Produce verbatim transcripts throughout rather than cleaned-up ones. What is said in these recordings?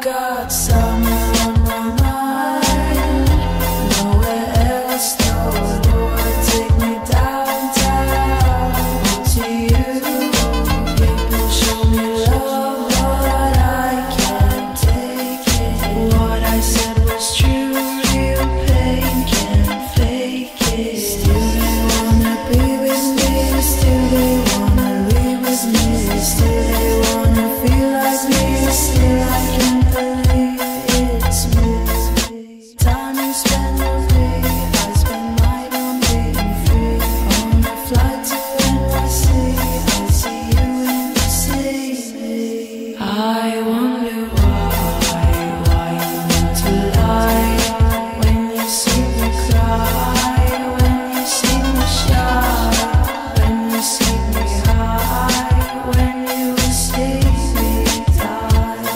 got summer on my mind, nowhere else, no. Lord, take me downtown to you. People show me love, but I can't take it. What I said was true, real pain can't fake it. Still they wanna be with me, still they wanna live with me, still they wanna feel like me, still I can't believe it's me. Time you spend with me, I spend mine on being free. On the flight to N Y C, I see you in the city. I wonder why, why you want to lie when you see me cry, when you see me shy, when you see me high, when you see me die.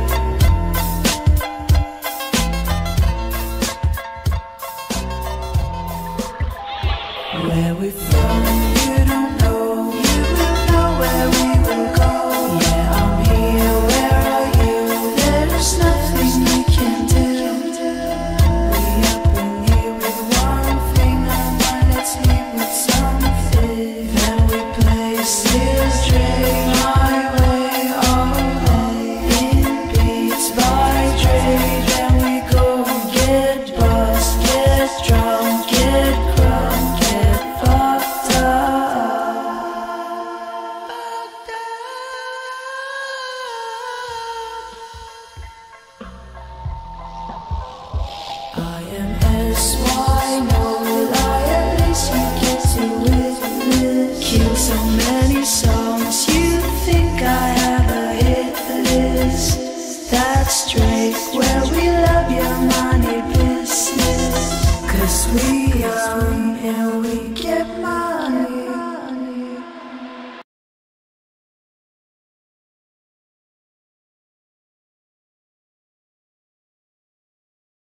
Where we from, you don't know. You will know where we will go. Yeah, I'm here, where are you? There's nothing we can do. We up in here with one thing on mind, let's leave with something. Then we play still straight my way all day. In beats by Dre, then we go get buzzed, get drunk, get crunk, get fucked up. I am S Y, no lie, at least you get to witness. Killed so many songs, you think I have a hit list. That's straight.